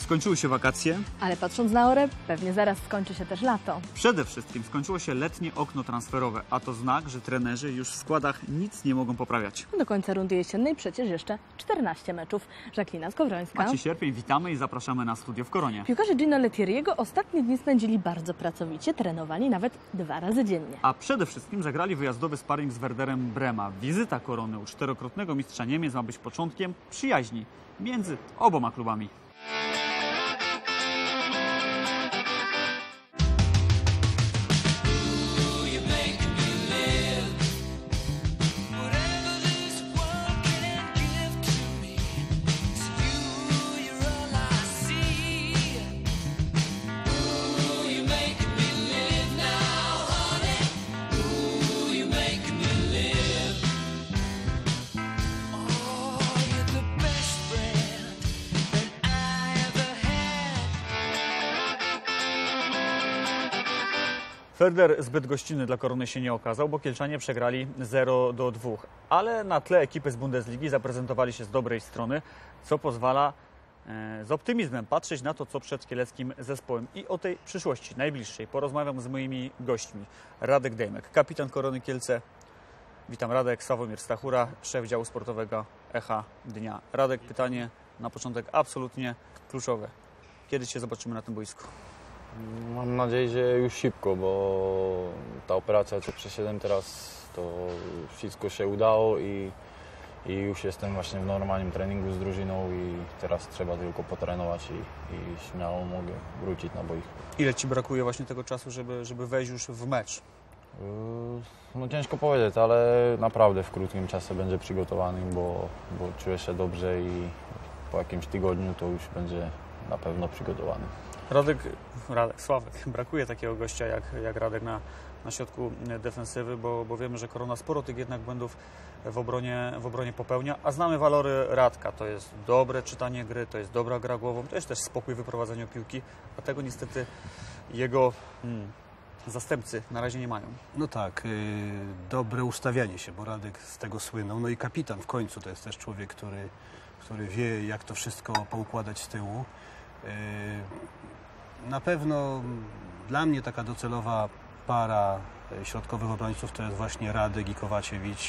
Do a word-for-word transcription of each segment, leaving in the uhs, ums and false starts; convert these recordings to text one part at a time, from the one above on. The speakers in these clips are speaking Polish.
Skończyły się wakacje. Ale patrząc na orę, pewnie zaraz skończy się też lato. Przede wszystkim skończyło się letnie okno transferowe, a to znak, że trenerzy już w składach nic nie mogą poprawiać. Do końca rundy jesiennej przecież jeszcze czternaście meczów. Jacqueline Skowrońska. Maciej Sierpień, witamy i zapraszamy na studio w Koronie. Piłkarze Gino Lettieriego ostatnie dni spędzili bardzo pracowicie, trenowali nawet dwa razy dziennie. A przede wszystkim zagrali wyjazdowy sparring z Werderem Brema. Wizyta Korony u czterokrotnego mistrza Niemiec ma być początkiem przyjaźni między oboma klubami. Werder zbyt gościnny dla Korony się nie okazał, bo Kielczanie przegrali zero do dwóch. Ale na tle ekipy z Bundesligi zaprezentowali się z dobrej strony, co pozwala e, z optymizmem patrzeć na to, co przed kieleckim zespołem. I o tej przyszłości najbliższej porozmawiam z moimi gośćmi. Radek Dejmek, kapitan Korony Kielce. Witam Radek, Sławomir Stachura, szef działu sportowego Echa Dnia. Radek, pytanie na początek absolutnie kluczowe. Kiedy się zobaczymy na tym boisku? Mam nadzieję, że już szybko, bo ta operacja, co przeszedłem teraz, to wszystko się udało i, i już jestem właśnie w normalnym treningu z drużyną i teraz trzeba tylko potrenować i, i śmiało mogę wrócić na boisko. Ile Ci brakuje właśnie tego czasu, żeby, żeby wejść już w mecz? No ciężko powiedzieć, ale naprawdę w krótkim czasie będzie przygotowany, bo, bo czuję się dobrze i po jakimś tygodniu to już będzie na pewno przygotowany. Radek, Radek, Sławek, brakuje takiego gościa jak, jak Radek na, na środku defensywy, bo, bo wiemy, że Korona sporo tych jednak błędów w obronie, w obronie popełnia, a znamy walory Radka. To jest dobre czytanie gry, to jest dobra gra głową, to jest też spokój w wyprowadzaniu piłki, a tego niestety jego hmm, zastępcy na razie nie mają. No tak, yy, dobre ustawianie się, bo Radek z tego słynął. No i kapitan w końcu to jest też człowiek, który, który wie, jak to wszystko poukładać z tyłu. Yy, Na pewno dla mnie taka docelowa para środkowych obrońców to jest właśnie Radek i Kowaciewicz.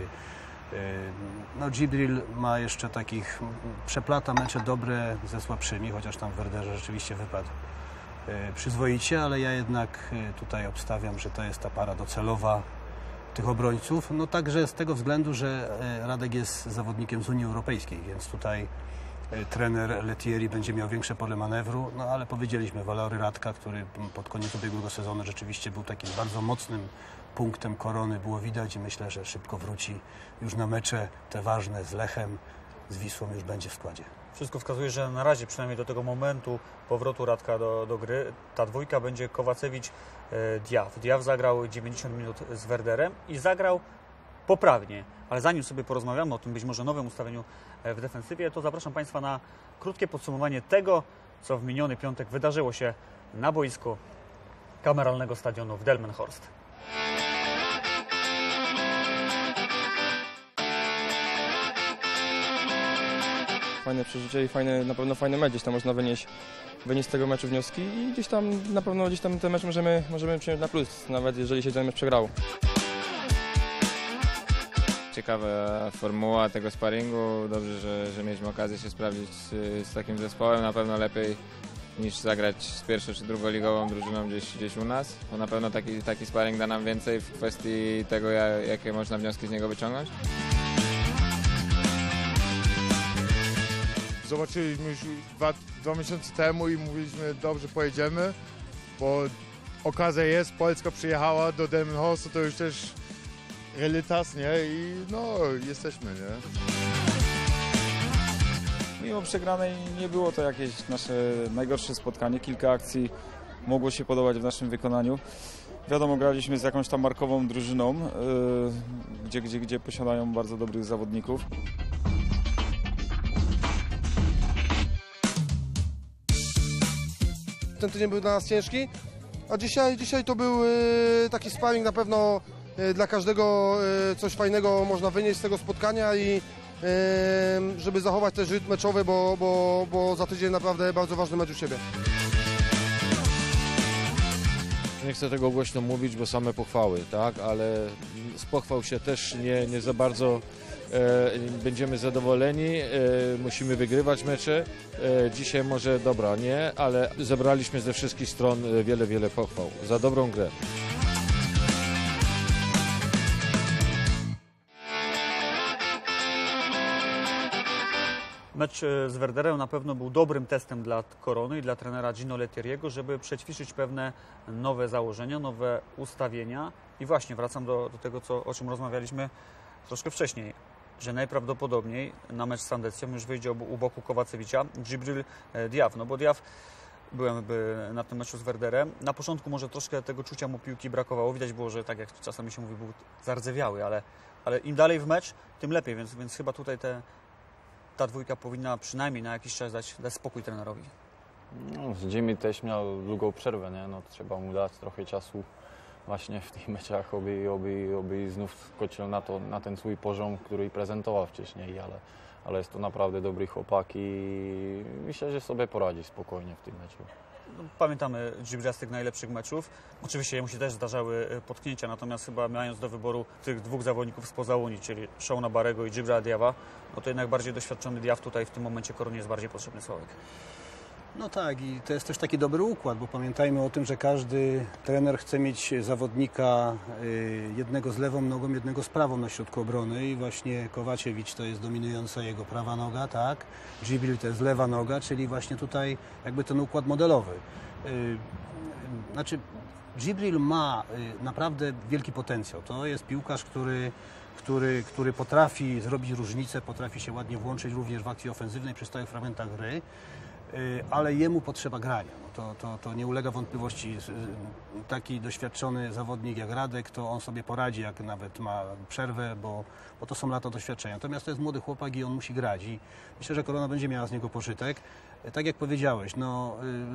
No Djibril ma jeszcze takich, przeplata mecze dobre ze słabszymi, chociaż tam w Werderze rzeczywiście wypadł przyzwoicie, ale ja jednak tutaj obstawiam, że to jest ta para docelowa tych obrońców. No także z tego względu, że Radek jest zawodnikiem z Unii Europejskiej, więc tutaj trener Lettieri będzie miał większe pole manewru, no ale powiedzieliśmy, walory Radka, który pod koniec ubiegłego sezonu rzeczywiście był takim bardzo mocnym punktem Korony, było widać i myślę, że szybko wróci już na mecze te ważne z Lechem, z Wisłą już będzie w składzie. Wszystko wskazuje, że na razie, przynajmniej do tego momentu powrotu Radka do, do gry, ta dwójka będzie Kowacewicz-Diaw. Diaw zagrał dziewięćdziesiąt minut z Werderem i zagrał poprawnie. Ale zanim sobie porozmawiamy o tym być może nowym ustawieniu w defensywie, to zapraszam Państwa na krótkie podsumowanie tego, co w miniony piątek wydarzyło się na boisku kameralnego stadionu w Delmenhorst. Fajne przeżycie i fajne, na pewno fajny mecz. Gdzieś tam można wynieść, wynieść z tego meczu wnioski i gdzieś tam na pewno gdzieś tam ten mecz możemy, możemy przyjąć na plus, nawet jeżeli się ten mecz przegrało. Ciekawa formuła tego sparingu. Dobrze, że, że mieliśmy okazję się sprawdzić z, z takim zespołem. Na pewno lepiej niż zagrać z pierwszą czy drugoligową drużyną gdzieś, gdzieś u nas. Bo na pewno taki, taki sparing da nam więcej w kwestii tego, jakie można wnioski z niego wyciągnąć. Zobaczyliśmy już dwa, dwa miesiące temu i mówiliśmy, dobrze pojedziemy, bo okazja jest, Polska przyjechała do Delmenhorstu, to już też realitas, nie? I no, jesteśmy, nie? Mimo przegranej nie było to jakieś nasze najgorsze spotkanie. Kilka akcji mogło się podobać w naszym wykonaniu. Wiadomo, graliśmy z jakąś tam markową drużyną, yy, gdzie, gdzie, gdzie posiadają bardzo dobrych zawodników. Ten tydzień był dla nas ciężki, a dzisiaj, dzisiaj to był taki sparring na pewno dla każdego coś fajnego można wynieść z tego spotkania i, żeby zachować też rytm meczowy, bo, bo, bo za tydzień naprawdę bardzo ważny mecz u siebie. Nie chcę tego głośno mówić, bo same pochwały, tak, ale z pochwał się też nie, nie za bardzo e, będziemy zadowoleni, e, musimy wygrywać mecze. E, dzisiaj może dobra, nie, ale zebraliśmy ze wszystkich stron wiele, wiele pochwał za dobrą grę. Mecz z Werderem na pewno był dobrym testem dla Korony i dla trenera Gino Lettieriego, żeby przećwiczyć pewne nowe założenia, nowe ustawienia. I właśnie wracam do, do tego, co, o czym rozmawialiśmy troszkę wcześniej, że najprawdopodobniej na mecz z Sandecją już wyjdzie u boku Kowacewicza Djibril Diaw. No bo Diaw, byłem na tym meczu z Werderem, na początku może troszkę tego czucia mu piłki brakowało. Widać było, że tak jak czasami się mówi, był zardzewiały, ale, ale im dalej w mecz, tym lepiej, więc, więc chyba tutaj te ta dwójka powinna przynajmniej na jakiś czas dać, dać spokój trenerowi. No, Jimmy też miał długą przerwę, nie? No, trzeba mu dać trochę czasu właśnie w tych meczach, aby, aby, aby znów skoczył na, to, na ten swój poziom, który prezentował wcześniej, ale, ale jest to naprawdę dobry chłopak i myślę, że sobie poradzi spokojnie w tym meczu. Pamiętamy Djibrila z tych najlepszych meczów. Oczywiście jemu się też zdarzały potknięcia, natomiast chyba mając do wyboru tych dwóch zawodników spoza Unii, czyli Shauna Barego i Djibrila Diawa, no to jednak bardziej doświadczony Diaw tutaj w tym momencie Koronie jest bardziej potrzebny. Sławek. No tak, i to jest też taki dobry układ, bo pamiętajmy o tym, że każdy trener chce mieć zawodnika jednego z lewą nogą, jednego z prawą na środku obrony i właśnie Kowaczewicz to jest dominująca jego prawa noga, tak? Djibril to jest lewa noga, czyli właśnie tutaj jakby ten układ modelowy. Znaczy Djibril ma naprawdę wielki potencjał. To jest piłkarz, który Który, który potrafi zrobić różnicę, potrafi się ładnie włączyć również w akcji ofensywnej przy stałych fragmentach gry, ale jemu potrzeba grania. No to, to, to nie ulega wątpliwości. Taki doświadczony zawodnik jak Radek, to on sobie poradzi, jak nawet ma przerwę, bo, bo to są lata doświadczenia. Natomiast to jest młody chłopak i on musi grać i myślę, że Korona będzie miała z niego pożytek. Tak jak powiedziałeś, no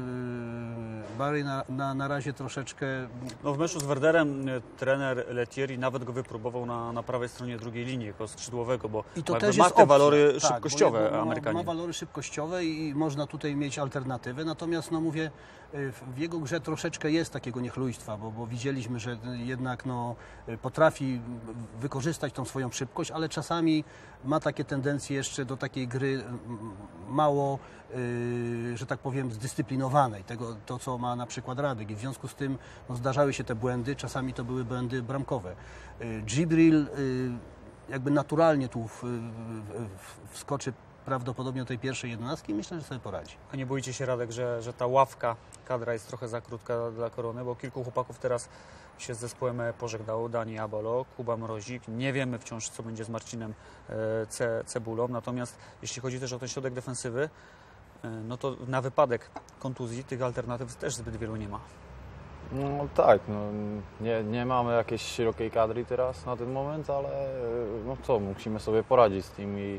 yy, Barry na, na, na razie troszeczkę... No w meczu z Werderem trener Lettieri nawet go wypróbował na, na prawej stronie drugiej linii jako skrzydłowego, bo I to ma, też ma jest te opcja. walory tak, szybkościowe ma, Amerykanie. Ma walory szybkościowe i można tutaj mieć alternatywę, natomiast no mówię, w jego grze troszeczkę jest takiego niechlujstwa, bo, bo widzieliśmy, że jednak no, potrafi wykorzystać tą swoją szybkość, ale czasami ma takie tendencje jeszcze do takiej gry mało, yy, że tak powiem, zdyscyplinowanej, tego, to co ma na przykład Radek i w związku z tym no, zdarzały się te błędy, czasami to były błędy bramkowe. Yy, Djibril yy, jakby naturalnie tu w, w, w, wskoczy prawdopodobnie do tej pierwszej jedenastki i myślę, że sobie poradzi. A nie boicie się, Radek, że, że ta ławka kadra jest trochę za krótka dla Korony, bo kilku chłopaków teraz się z zespołem pożegnało. Dani Abolo, Kuba Mrozik. Nie wiemy wciąż, co będzie z Marcinem Ce, Cebulą. Natomiast jeśli chodzi też o ten środek defensywy, no to na wypadek kontuzji tych alternatyw też zbyt wielu nie ma. No tak, no, nie, nie mamy jakiejś szerokiej kadry teraz na ten moment, ale no co, musimy sobie poradzić z tym i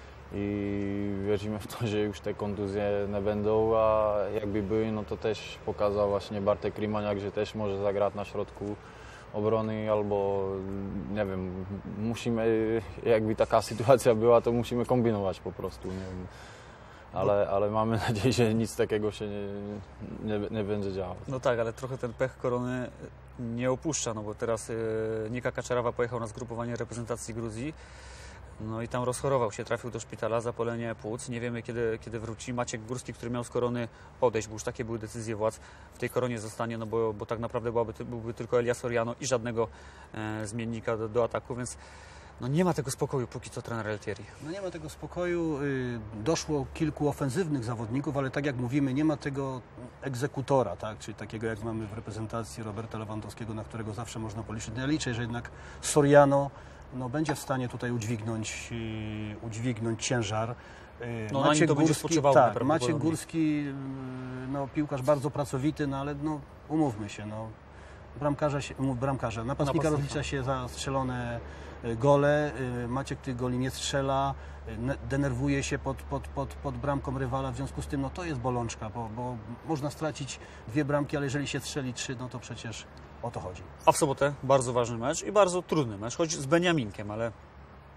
i wierzymy w to, że już te kontuzje nie będą, a jakby były, no to też pokazał właśnie Bartek Rymaniak, że też może zagrać na środku obrony albo nie wiem, musimy, jakby taka sytuacja była, to musimy kombinować po prostu, nie wiem. Ale, ale mamy nadzieję, że nic takiego się nie, nie, nie będzie działo. No tak, ale trochę ten pech Korony nie opuszcza, no bo teraz Nika Kaczarawa pojechał na zgrupowanie reprezentacji Gruzji. No i tam rozchorował się, trafił do szpitala, zapalenie płuc. Nie wiemy, kiedy, kiedy wróci. Maciek Górski, który miał z Korony odejść, bo już takie były decyzje władz, w tej Koronie zostanie, no bo, bo tak naprawdę byłaby, byłby tylko Elia Soriano i żadnego e, zmiennika do, do ataku, więc no nie ma tego spokoju póki co trener Lettieri. No nie ma tego spokoju. Doszło kilku ofensywnych zawodników, ale tak jak mówimy, nie ma tego egzekutora, tak? Czyli takiego jak mamy w reprezentacji Roberta Lewandowskiego, na którego zawsze można policzyć. No ja liczę, że jednak Soriano no, będzie w stanie tutaj udźwignąć, udźwignąć ciężar. No, Maciek to Górski, tak, Maciek Górski, no, piłkarz bardzo pracowity, no ale no, umówmy się, no, bramkarza, się, bramkarza. napastnika rozlicza się za strzelone gole, Maciek tych goli nie strzela, denerwuje się pod, pod, pod, pod bramką rywala, w związku z tym no, to jest bolączka, bo, bo można stracić dwie bramki, ale jeżeli się strzeli trzy, no to przecież o to chodzi. A w sobotę bardzo ważny mecz i bardzo trudny mecz, choć z Beniaminkiem, ale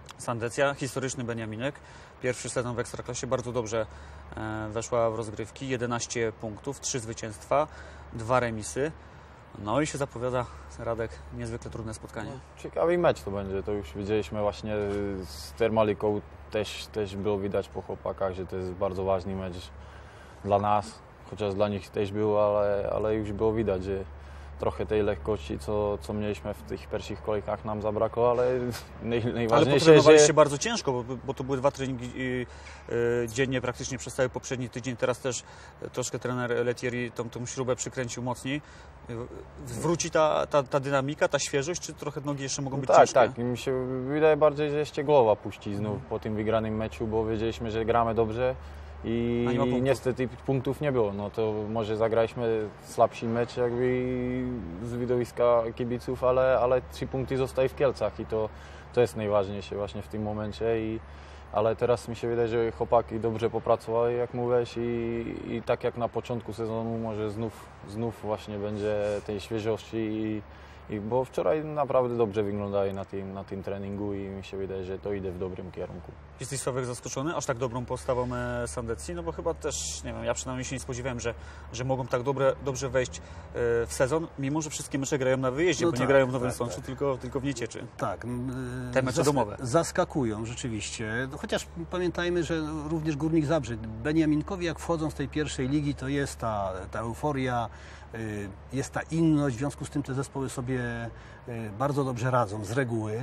Sandecja, historyczny Beniaminek. Pierwszy sezon w Ekstraklasie, bardzo dobrze e, weszła w rozgrywki. jedenaście punktów, trzy zwycięstwa, dwa remisy. No i się zapowiada, Radek, niezwykle trudne spotkanie. Ciekawy mecz to będzie, to już widzieliśmy właśnie z Termaliką, też, też było widać po chłopakach, że to jest bardzo ważny mecz dla nas, chociaż dla nich też było, ale, ale już było widać, że trochę tej lekkości, co, co mieliśmy w tych pierwszych kolejkach, nam zabrakło, ale naj, najważniejsze, ale potrenowaliście że... bardzo ciężko, bo, bo to były dwa treningi yy, yy, dziennie praktycznie przez cały poprzedni tydzień. Teraz też troszkę trener Letieri tą, tą śrubę przykręcił mocniej. Yy, wróci ta, ta, ta dynamika, ta świeżość, czy trochę nogi jeszcze mogą być no tak, ciężkie? Tak, mi się wydaje bardziej, że jeszcze głowa puści znów po tym wygranym meczu, bo wiedzieliśmy, że gramy dobrze. I punktów. niestety punktów nie było, no to może zagraliśmy słabszy mecz jakby z widowiska kibiców, ale, ale trzy punkty zostały w Kielcach i to, to jest najważniejsze właśnie w tym momencie. I, ale teraz mi się wydaje, że chłopaki dobrze popracowali, jak mówiłeś, i, i tak jak na początku sezonu może znów, znów właśnie będzie tej świeżości, i, i, bo wczoraj naprawdę dobrze wyglądali na tym, na tym treningu i mi się wydaje, że to idzie w dobrym kierunku. Jesteś, Sławek, zaskoczony aż tak dobrą postawą Sandecji? No bo chyba też, nie wiem, ja przynajmniej się nie spodziewałem, że, że mogą tak dobre, dobrze wejść w sezon, mimo że wszystkie mecze grają na wyjeździe, No bo tak, nie grają w Nowym tak, Sączu, tak. tylko, tylko w Niecieczy. Tak. Te mecze domowe. Zaskakują rzeczywiście, chociaż pamiętajmy, że również Górnik Zabrze. Beniaminkowi jak wchodzą z tej pierwszej ligi, to jest ta, ta euforia, jest ta inność, w związku z tym te zespoły sobie bardzo dobrze radzą z reguły.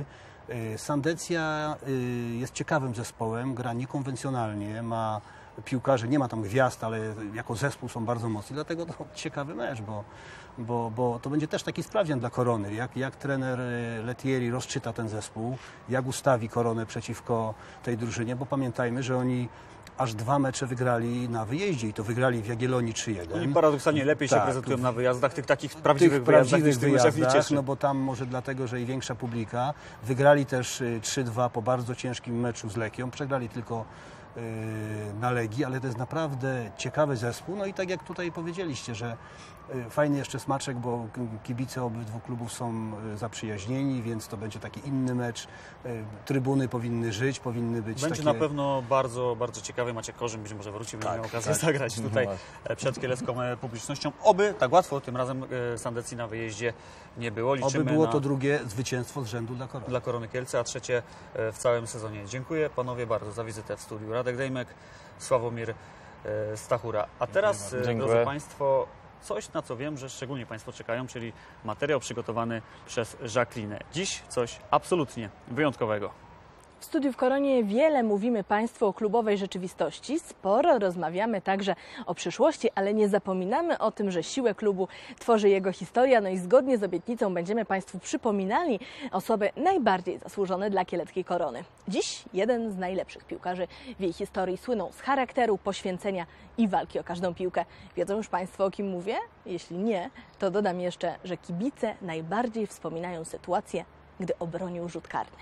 Sandecja jest ciekawym zespołem, gra niekonwencjonalnie, ma piłkarzy, nie ma tam gwiazd, ale jako zespół są bardzo mocni, dlatego to ciekawy mecz, bo, bo, bo to będzie też taki sprawdzian dla Korony, jak, jak trener Letieri rozczyta ten zespół, jak ustawi Koronę przeciwko tej drużynie, bo pamiętajmy, że oni aż dwa mecze wygrali na wyjeździe i to wygrali w Jagiellonii trzy jeden. Oni paradoksalnie lepiej tak, się prezentują na wyjazdach, tych takich prawdziwych tych wyjazdach, prawdziwych niż tych meczach w wyjazdach, Niecieszy. no bo tam może dlatego, że i większa publika. Wygrali też trzy dwa po bardzo ciężkim meczu z Lechią, przegrali tylko yy, na Legii, ale to jest naprawdę ciekawy zespół. No i tak jak tutaj powiedzieliście, że yy, fajny jeszcze smaczek, bo kibice obydwu klubów są yy, zaprzyjaźnieni, więc to będzie taki inny mecz. Yy, trybuny powinny żyć, powinny być Będzie takie... na pewno bardzo, bardzo ciekawy. Maciek Korzym być może wróci, będzie Tak, miał okazję tak. zagrać tutaj No przed kielecką publicznością. Oby tak łatwo tym razem Sandecji na wyjeździe nie było. Liczymy Oby było na... to drugie zwycięstwo z rzędu dla Korony. dla Korony Kielce, a trzecie w całym sezonie. Dziękuję panowie bardzo za wizytę w studiu. Radek Dejmek, Sławomir Stachura. A teraz, Dziękuję. drodzy Państwo, coś, na co wiem, że szczególnie Państwo czekają, czyli materiał przygotowany przez Jacqueline. Dziś coś absolutnie wyjątkowego. W studiu w Koronie wiele mówimy Państwu o klubowej rzeczywistości, sporo rozmawiamy także o przyszłości, ale nie zapominamy o tym, że siłę klubu tworzy jego historia, no i zgodnie z obietnicą będziemy Państwu przypominali osoby najbardziej zasłużone dla kieleckiej Korony. Dziś jeden z najlepszych piłkarzy w jej historii słynął z charakteru, poświęcenia i walki o każdą piłkę. Wiedzą już Państwo, o kim mówię? Jeśli nie, to dodam jeszcze, że kibice najbardziej wspominają sytuację, gdy obronił rzut karny.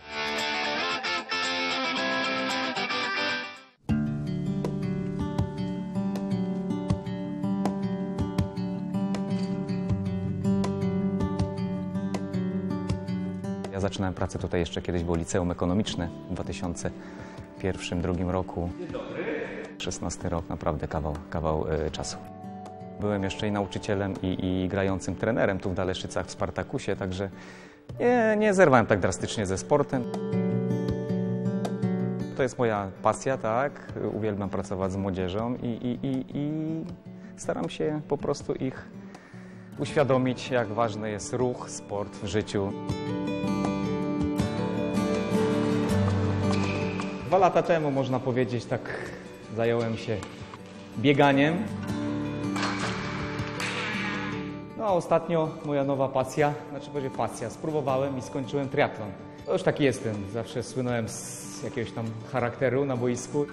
Ja zaczynałem pracę tutaj jeszcze kiedyś, było liceum ekonomiczne w dwa tysiące pierwszym, drugim roku. szesnasty rok, naprawdę kawał, kawał y, czasu. Byłem jeszcze i nauczycielem, i, i grającym trenerem tu w Daleszycach w Spartakusie, także nie, nie zerwałem tak drastycznie ze sportem. To jest moja pasja, tak? Uwielbiam pracować z młodzieżą i, i, i, i staram się po prostu ich uświadomić, jak ważny jest ruch, sport w życiu. Dwa lata temu, można powiedzieć, tak zająłem się bieganiem. No a ostatnio moja nowa pasja, znaczy będzie pasja, spróbowałem i skończyłem triatlon. To już taki jestem, zawsze słynąłem z jakiegoś tam charakteru na boisku.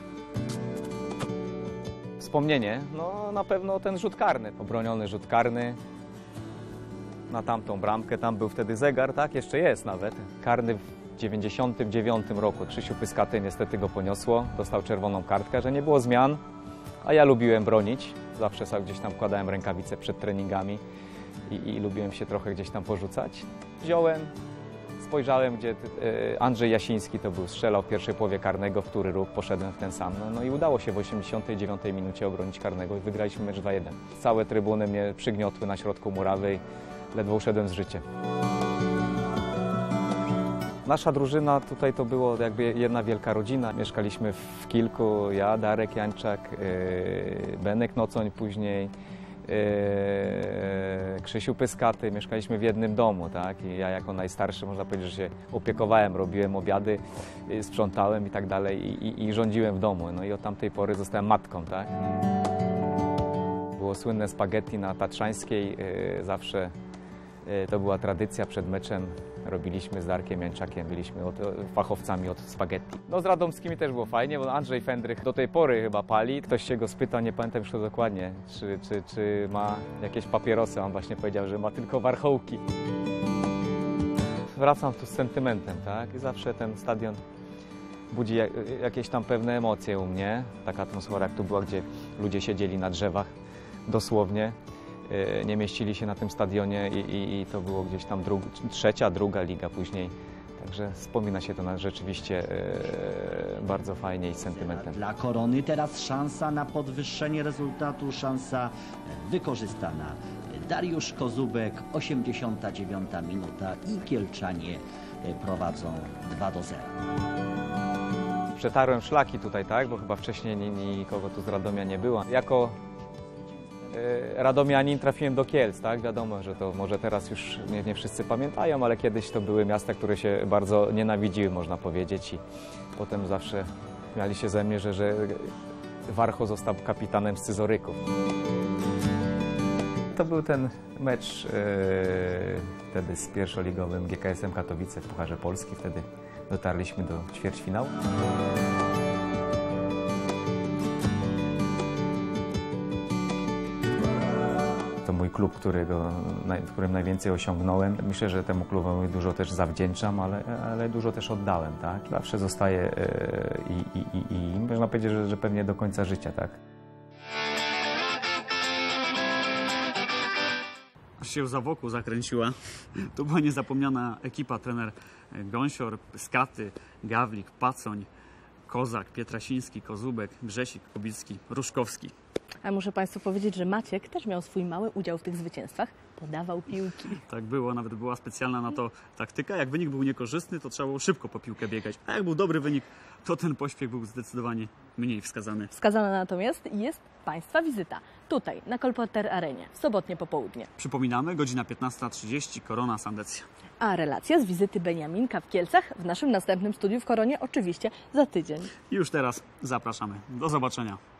Wspomnienie, no na pewno ten rzut karny, obroniony rzut karny na tamtą bramkę, tam był wtedy zegar, tak, jeszcze jest nawet, karny w dziewięćdziesiątym dziewiątym roku. Krzysiu Pyskaty niestety go poniosło, dostał czerwoną kartkę, że nie było zmian, a ja lubiłem bronić, zawsze sobie gdzieś tam wkładałem rękawice przed treningami i, i lubiłem się trochę gdzieś tam porzucać. Wziąłem, spojrzałem, gdzie e, Andrzej Jasiński to był, strzelał w pierwszej połowie karnego, w który ruch poszedłem w ten sam. No, no i udało się w osiemdziesiątej dziewiątej minucie obronić karnego i wygraliśmy mecz dwa jeden. Całe trybuny mnie przygniotły na środku murawy i ledwo uszedłem z życiem. Nasza drużyna tutaj to było jakby jedna wielka rodzina. Mieszkaliśmy w kilku, ja, Darek Jańczak, yy, Benek Nocoń później, yy, Krzysiu Pyskaty. Mieszkaliśmy w jednym domu, tak? I ja jako najstarszy, można powiedzieć, że się opiekowałem, robiłem obiady, yy, sprzątałem i tak dalej i, i, i rządziłem w domu. No i od tamtej pory zostałem matką, tak? Było słynne spaghetti na Tatrzańskiej, yy, zawsze yy, to była tradycja przed meczem. Robiliśmy z Darkiem Jańczakiem, byliśmy od, fachowcami od spaghetti. No z Radomskimi też było fajnie, bo Andrzej Fendrych do tej pory chyba pali. Ktoś się go spyta, nie pamiętam już to dokładnie, czy, czy, czy ma jakieś papierosy. On właśnie powiedział, że ma tylko warchołki. Wracam tu z sentymentem, tak? I zawsze ten stadion budzi jakieś tam pewne emocje u mnie. Taka atmosfera jak tu była, gdzie ludzie siedzieli na drzewach, dosłownie. Nie mieścili się na tym stadionie i, i, i to było gdzieś tam dru, trzecia, druga liga później. Także wspomina się to na rzeczywiście e, bardzo fajnie i z sentymentem. Dla Korony teraz szansa na podwyższenie rezultatu, szansa wykorzystana. Dariusz Kozubek, osiemdziesiąta dziewiąta minuta i Kielczanie prowadzą dwa do zera. Przetarłem szlaki tutaj, tak, bo chyba wcześniej nikogo tu z Radomia nie było. Jako radomianin trafiłem do Kielc, tak? Wiadomo, że to może teraz już nie, nie wszyscy pamiętają, ale kiedyś to były miasta, które się bardzo nienawidziły, można powiedzieć, i potem zawsze śmiali się ze mnie, że, że Warcho został kapitanem Scyzoryków. To był ten mecz yy, wtedy z pierwszoligowym G K S-em Katowice w Pucharze Polski. Wtedy dotarliśmy do ćwierćfinału. To mój klub, którego, w którym najwięcej osiągnąłem. Myślę, że temu klubowi dużo też zawdzięczam, ale, ale dużo też oddałem, tak? Zawsze zostaje i, i, i, i można powiedzieć, że, że pewnie do końca życia, tak? Aż się za wokół zakręciła. To była niezapomniana ekipa, trener Gąsior, Pyskaty, Gawlik, Pacoń, Kozak, Pietrasiński, Kozubek, Grzesik, Kubicki, Ruszkowski. A muszę Państwu powiedzieć, że Maciek też miał swój mały udział w tych zwycięstwach. Podawał piłki. Tak było, nawet była specjalna na to taktyka. Jak wynik był niekorzystny, to trzeba było szybko po piłkę biegać. A jak był dobry wynik, to ten pośpiech był zdecydowanie mniej wskazany. Wskazana natomiast jest Państwa wizyta. Tutaj, na Kolporter Arenie, w sobotnie popołudnie. Przypominamy, godzina piętnasta trzydzieści, Korona Sandecja. A relacja z wizyty Beniaminka w Kielcach w naszym następnym studiu w Koronie oczywiście za tydzień. I już teraz zapraszamy. Do zobaczenia.